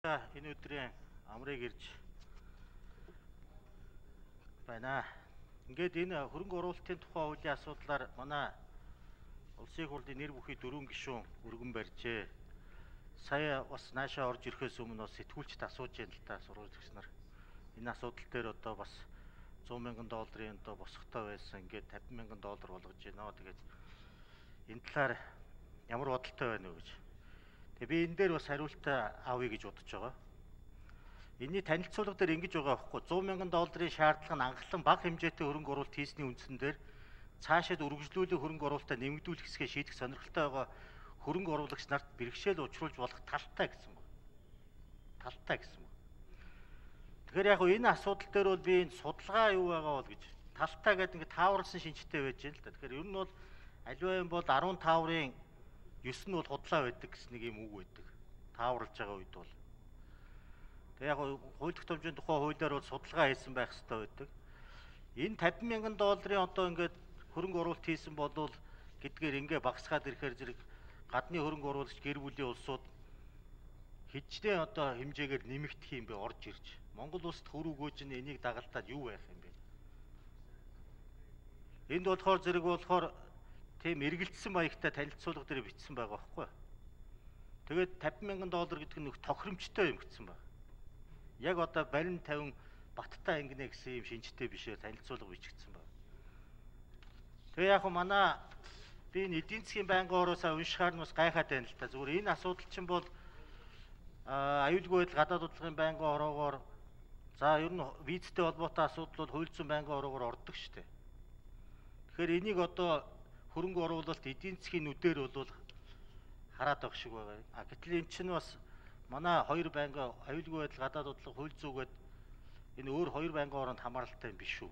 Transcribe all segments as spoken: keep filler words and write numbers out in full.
Энэ өдрийн амрыг ирж байна. Ингээд энэ хөрөнгө оруулалтын тухай хуулийн асуудлаар манай улсын хурлын нэр бүхий дөрвөн гишүүн өргөн барьжээ. Сая бас наашаа орж ирэхээс өмнө бас сэтгүүлчд асууж байна л та сурвалжлагч нар. Энэ асуудал дээр одоо бас сто мянган долларын одоо босготой байсан. Ингээд тавин мянган доллар болгож байна. Тэгээд энэ талаар ямар бодолтой байна вэ гэж. Тэгээ би энэ дээр бас хариулт авъя гэж бодож байгаа. Энийний танилцуулга дээр ингэж байгаа байхгүй сто мянган долларын шаардлага нь анхлан бага хэмжээтэй хөрөнгө оруулалт хийсний үндсэн дээр цаашид үргэлжлүүлэх хөрөнгө оруулалтаа нэмэгдүүлэх хэсгээ шийдэх сонирхолтой байгаа хөрөнгө оруулагч нарт бэрхшээл учруулж болох талтай гэсэн байна. Талтай гэсэн байна. Тэгэхээр яг энэ асуудал дээр бол би энэ судалгаа юу байгаа бол гэж талтай гэдэг ингээд тааварлсан шинжтэй байж байна л да. Тэгэхээр ер нь бол аливаа юм бол арван тавын ёс нь бол худлаа байдаг гэсэн нэг юм үг байдаг. Тааварлж байгаа үед бол. Тэг яг хууль тогтоомжийн тухай хуулиар бол судалгаа хийсэн байх хэрэгтэй байдаг. Энэ тавин мянган долларын одоо ингээд хөрөнгө оруулалт хийсэн болвол гэдгээр ингээ багасгаад ирэхээр зэрэг гадны хөрөнгө оруулагч гэр бүлийн улсууд хиждээ одоо хэмжээгээр нэмэгдэх юм бэ орж ирж. Монгол улсад хөр өгөөж нь энийг дагалдаад юу байх юм бэ? Энд болохоор зэрэг болохоор тийм эргэлдсэн маягтай танилцуулга дээр бичсэн байгаа байхгүй. Тэгээд тавин мянган доллар гэдэг нь тохиромжтой юм гэсэн байна. Яг одоо барин тавин баттай ангинэ гэсэн юм шинжтэй бишээр танилцуулга бичигдсэн байна. Тэгээ яг манай би энэ эдийн засгийн байнгын ороосаа уншихаар нь бас гайхаад байна л та. Зүгээр энэ асуудал чинь бол аюулгүй байдал гадаад удирдлагын байнгын ороогоор за ер нь визтэй холбоотой асуудал бол хууль зүйн байнгын ороогоор ордог шүү дээ. Тэгэхээр энийг одоо хөрөнгө оруулалт эдийн засгийн нүдээр бол хараад байх шиг байгаа. А гэтэл эн чинь бас манай хоёр байнгын аюулгүй байдал гадаад удлаг хууль зүйгээд энэ өөр хоёр байнгын оронд хамааралтай юм биш үү?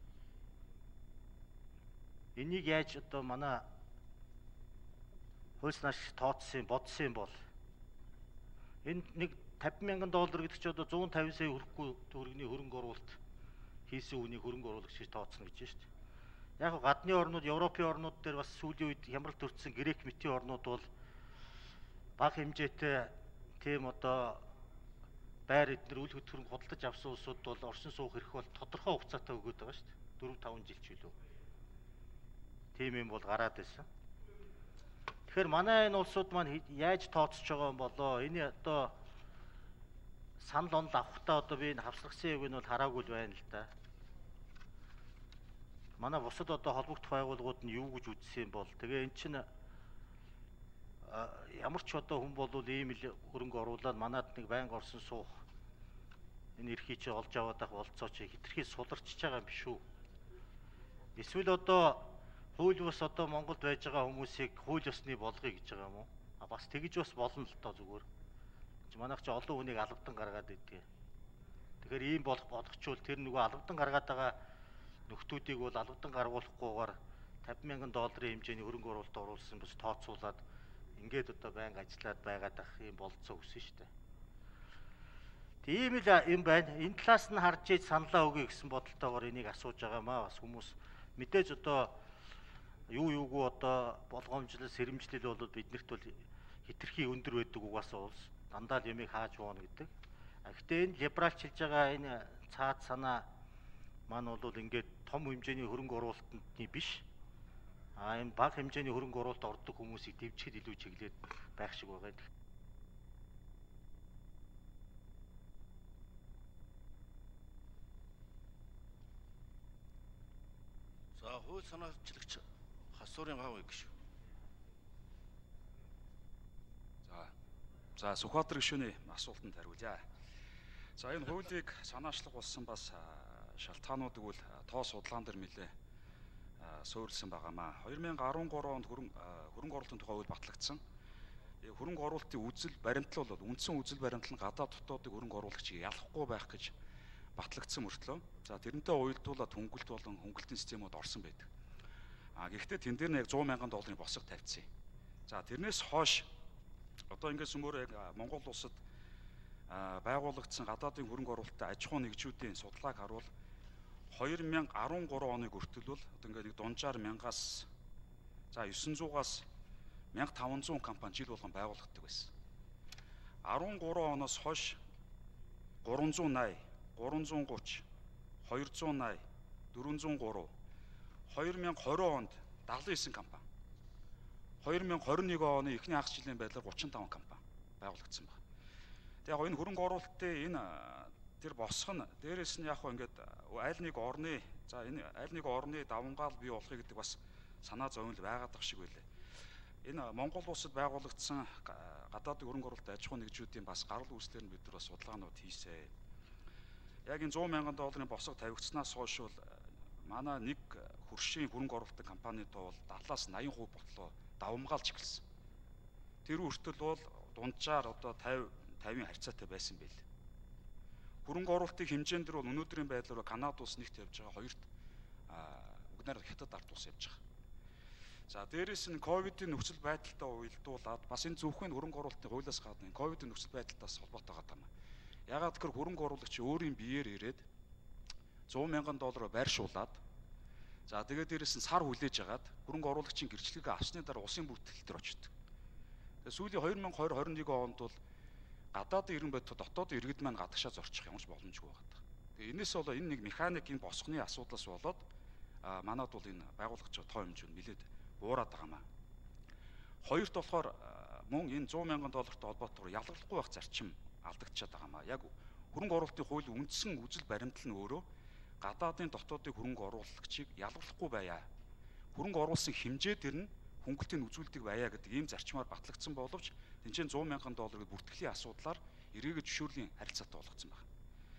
Энийг яаж одоо манай хууль санаач тооцсон бодсон бол энэ нэг тавин мянган доллар гэдэг чинь одоо зуун тавин сая хүрэхгүй төгрөгийн хөрөнгө оруулалт хийсэн үнийг хөрөнгө оруулагч гэж тооцно гэж байна шүү дээ. Яг гадны орнууд, Европын орнууд дээр бас сүүлийн үед хямрал төрсэн грек мэтийн орнууд бол бага хэмжээтэй тийм одоо байр эднэр үйл хөдлөлт худалдаж авсан улсууд бол оршин суух эрх бол тодорхой хугацаатай өгöd байгаа шүү дээ. дөрвөн таван жил ч илүү. Тийм юм бол гараад байсан. Тэгэхээр манай энэ улсууд маань яаж тооцож байгаа юм болоо? Энэ одоо санал онол авахтаа одоо би энэ хавслагсан яг нь бол хараагүй л байна л да. Манай бусад одоо холбогдох байгууллагууд нь юу гэж үзсэн юм бол тэгээ эн чинь ямар ч одоо хүн бол ийм л хөрөнгө оруулаад манад нэг байнга орсон суух энэ эрхийг чи олж аваад ах болцоо чи хитрхий суларчж байгаа юм биш үү? Эсвэл одоо хууль бус одоо Монголд байж байгаа хүмүүсийг хууль ёсны болгоё гэж байгаа юм уу? А бас тэгж бас болно л доо зүгээр. Манайх чи олон хүнийг албадан гаргаад идэх. Тэгэхээр ийм болох бодохчвол тэр нөгөө албадан гаргаад байгаа нөхдүүдийг бол албадан гаргуулахгүйгээр тавин мянган долларын хэмжээний хөрөнгө оруулалт оруулсан бас тооцоолаад ингээд одоо байнга ажиллаад байгаад ах юм болцоо өсөн шүү дээ. Тийм л юм байна. Энэ талаас нь харж иж саналаа өгье гэсэн бодолтойгоор энийг асууж байгаа маа бас хүмүүс мэдээж одоо юу юугүй одоо болгоомжлол сэрэмжлэл бол биднэрт бол хитрхи өндөр байдаг угаасаа улс дандаа л ямиг хааж воно гэдэг. Гэхдээ энэ либералчилж байгаа энэ цаад санаа маань бол ингээд том хэмжээний хөрөнгө оруулалтны биш. А энэ бага хэмжээний хөрөнгө оруулалт ордог хүмүүсийг дэвжихэд илүү чиглээд байх шиг байгаа. За хууль санаачлагч Хасуурын гав гişүү. За. За Сүхбаатар гишүүний асуултанд хариулъя. За энэ хуулийг санаачлах болсон бас шалтгаануудыг бол тоо судлаан дээр нэлээ суурилсан байгаамаа. две тысячи десять онд хөрөнгө хөрөнгө оруулалтын тухай хууль батлагдсан. Хөрөнгө оруулалтын үзэл баримтлал бол үндсэн үзэл баримтлал нь гадаад дотоодын хөрөнгө оруулагчийг ялахгүй байх гэж батлагдсан мөртлөө. За тэрнтэй уялдуулаад хөнгөлт болон хөнгөлтийн системүүд орсон байдаг. А гэхдээ тэн дээр нэг сто мянган долларын босго тавьчихсан. За тэрнээс хойш одоо ингээд сүмөөр яг Монгол улсад байгуулагдсан гадаадын хөрөнгө оруулалттай аж ахуй нэгжүүдийн судалгааг харуул две тысячи десять оны хүртэл бол одоо ингээд нэг дунджаар мянгаас за девятьсот зугаас мянга таван зуун компани жил болгон байгуулагддаг байсан. десять оноос хойш гурван зуун найман, гурван зуун гуравч, хоёр зуун найман, дөрвөн зуун гурав, хоёр мянга двадцать онд дагалан нine компани. хоёр мянга двадцать one оны эхний хагас жилийн байдлаар thirty-five компани байгуулагдсан байна. Тэгээ яг энэ хөрөнгө оруулалтын энэ тэр босго нь дээрээс нь яг хөө ингээд аль нэг орны за энэ аль нэг орны давмгаал бий болохыг гэдэг бас санаа зовнил байгаад байгаа шиг байлаа. Энэ Монгол улсад байгуулагдсан гадаадын хөрөнгө оруулалт аж ахуй нэгжүүдийн бас гарал үүслээр нь бид нар бас судалгаанууд хийсэ. Яг энэ one hundred мянган долларын босго тавигдсанаас хойш бол манай нэг хөршийн хөрөнгө оруулалтын компанидоо бол seventy-аас eighty percent болтлоо давмгаалж эхэлсэн. Тэр үртэл бол дунджаар одоо fifty fifty харьцаатай байсан байл. Хөрөнгө оруулалтын хэмжээнд дэр бол өнөөдрийн байдлаар Канада улс нэгт явж байгаа, хоёрт угнаар Хятад ард улс явж байгаа. За дээрээс нь ковидын нөхцөл байдалтай уялдуулаад бас энэ зөвхөн хөрөнгө оруулалтын хуулиас гадна ковидын нөхцөл байдалтаас холбоотой байгаа юм. Ягаад гэхээр хөрөнгө оруулагч өөрийн биеэр ирээд one hundred мянган доллараар байршуулад за тэгээд дээрээс нь сар хүлээж агаад хөрөнгө оруулагчийн гэрчлэгээ авсны дараа улсын бүртгэлтэр очдог. Тэгээд сүүлийн twenty twenty twenty-one онд бол гадаадын иргэн бодит дотоодын иргэд маань гадагшаа зорчих юмш боломжгүй байгаа. Тэгээд энэс бол энэ нэг механик энэ босгоны асуудлаас болоод манад бол энэ байгуулагч тоо хэмжээ нь нэлээд буураад байгаа маа. Хоёрт болохоор мөн энэ one hundred мянган доллартай холбоотойгоор ялгарлахгүй байх зарчим алдагдчихад байгаа маа. Яг хөрөнгө оруулалтын хуулийн үндсэн үзэл баримтал нь өөрөө гадаадын дотоодын хөрөнгө оруулагчийг ялгарлахгүй байя. Хөрөнгө оруулсан хэмжээ дээр нь хөнгөлтийг үзүүлдэг байя гэдэг ийм зарчмаар батлагдсан боловч тэнцэн one hundred мянган долларын бүртгэлийн асуудлаар эргээгээ зөвшөөрлийн харилцаатай болгоцсон байна.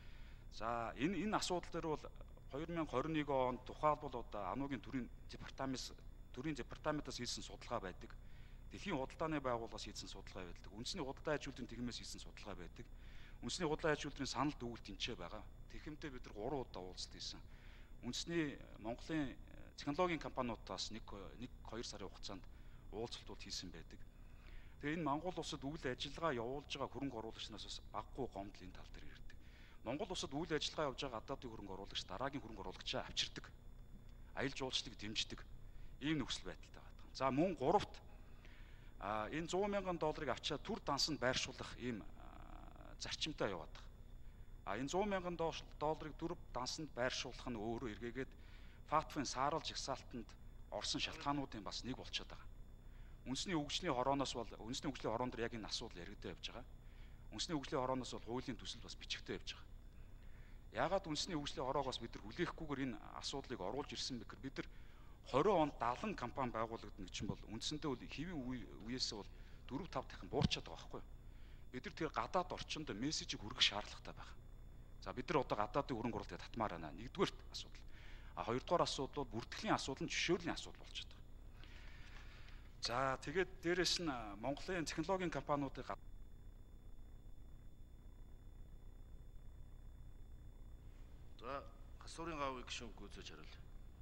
За энэ энэ асуудал дээр бол twenty twenty-one онд тухайлбал одоо Анугийн төрийн департамент төрийн департаментаас хийсэн судалгаа байдаг. Дэлхийн худалдааны байгууллагаас хийсэн судалгаа байдаг. Үндэсний худалдаа аж үйлдвэрийн тэгмээс хийсэн судалгаа байдаг. Үндэсний худалдаа аж үйлдвэрийн санал дүгэл тэнцээ байгаа. Тэгхэмдээ бид нар гурван удаа уулзалт хийсэн. Үндэсний Монголын технологийн компаниудаас нэг нэг two сарын хугацаанд уулзалтууд хийсэн байдаг. Тэгээ энэ Монгол улсад үйл ажиллагаа явуулж байгаа хөрөнгө оруулагчнаас бас баггүй гомдол энэ тал дээр ирдэг. Монгол улсад үйл ажиллагаа явуулж байгаа гадаадын хөрөнгө оруулагч дараагийн хөрөнгө оруулагчаа авчирдаг. Аялал жуулчлалыг дэмждэг. Ийм нөхцөл байдалтай байна. За мөн гуравт а энэ one hundred мянган долларыг авчаад түр дансанд байршуулах ийм зарчимтай яваад байгаа. А энэ one hundred мянган долларыг түр дансанд байршуулах нь өөрөө эргээгээд фатфын сааралж жагсаалтанд орсон шалтгаануудын бас нэг болчиход байгаа. Үндэсний хөгжлийн хорооноос бол үндэсний хөгжлийн хорон дээр яг энэ асуудал яригдаа явж байгаа. Үндэсний хөгжлийн хорооноос бол хуулийн төсөл бас бичигдээ явж байгаа. Яагаад үндэсний хөгжлийн хороог бас бид нар хүлээхгүйгээр энэ асуудлыг оруулж ирсэн бэ гэхээр бид нар twenty онд seventy компани байгуулагдана гэж чинь бол үндсэндээ бол хэвийн үеэс бол four five дахин буурчаад байгаа байхгүй юу? Бид нар тэр гадаад орчинд мессежийг хүргэх шаардлагатай байна. За бид нар одоо гадаадын хөрөнгө оруулалтыг татмаар байна. Нэгдүгээрт асуудал. А хоёрдугаар асуудал бол бүртгэлийн асуудал нь зөвшөөрлийн асуудал болчиход байгаа. За тэгээд дээрэс нь Монголын технологийн компаниудыг За хасуурын гавыг гишүүн гүйцэж харуул.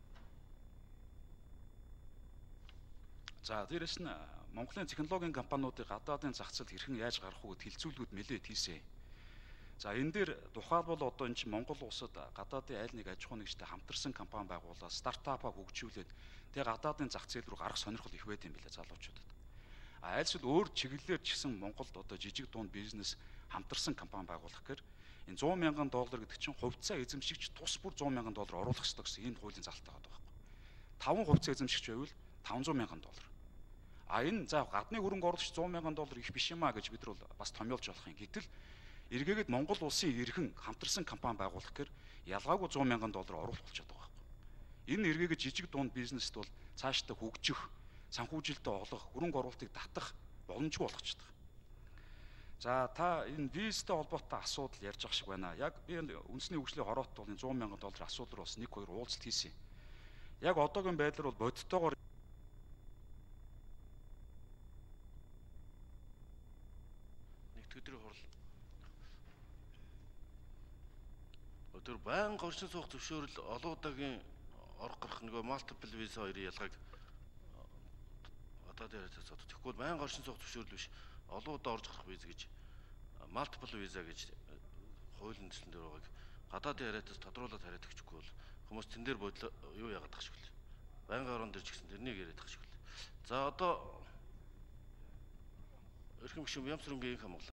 За дээрэс нь Монголын технологийн компаниудыг гадаадын зах зээлд хэрхэн яаж гарах уу гэд хилцүүлгүүд нэлээд хийсэн. За энэ дээр тухайлбал одоо энэ чинь Монгол улсад гадаадын айл нэг аж ахуй нэгжтэй хамтарсан компани байгуулаад стартапаа хөгжүүлээд тэгээ гадаадын зах зээл рүү гарах сонирхол их байт юм билээ залуучуудад. А айлсвал өөр чиглэлээр ч гэсэн Монголд одоо жижиг дунд бизнес хамтарсан компани байгуулах гэхээр энэ one hundred мянган доллар гэдэг чинь хувьцаа эзэмшигч тус бүр one hundred мянган доллар оруулах ёстой гэсэн энэ хуулийн залттай байгаа байхгүй. five хувьцаа эзэмшигч байвал five hundred мянган доллар. А энэ за гадны хөрөнгө оруулагч one hundred мянган доллар их биш юм а гэж бид нар бол бас томьёолж болох юм. Гэтэл эргээгээд Монгол улсын эрхэн хамтарсан компани байгуулах гэхээр ялгаагүй one hundred мянган доллар оруулах болчиход байгаа байхгүй. Энэ эргээгээд жижиг дунд бизнест бол цаашдаа хөгжих, санхүүжилтээ олох, хөрөнгө оруулалтыг татах боломжгүй болгочиход байгаа. За та энэ визтэй холбоотой асуудал ярьж байгаа шиг байна. Яг би үндэсний хөгжлийн хороот бол энэ one hundred мянган долларын асуудал бас нэг хоёр уулзалт хийсэн. Яг одоогийн байдлаар бол бодиттойгоор өдрийн хурал. Өдөр баян орчин суух зөвшөөрөл олон удаагийн орох гарах нөгөө multiple visa хоёрын ялгааг одоо дээр цацаад тэгэхгүй баян орчин суух зөвшөөрөл биш олон удаа орж гарах виз гэж multiple visa гэж хуулийн төслөн дээр байгааг гадаадын хариатаас тодруулаад хариад өгчихгүй бол хүмүүс тэн дээр бодлоо юу яагаад тах шиг вэ? Баян орон дээр ч гэсэн тэрнийг яриад тах шиг вэ? За одоо эрхэм гишүүн Ямсрынгийн Хамглаа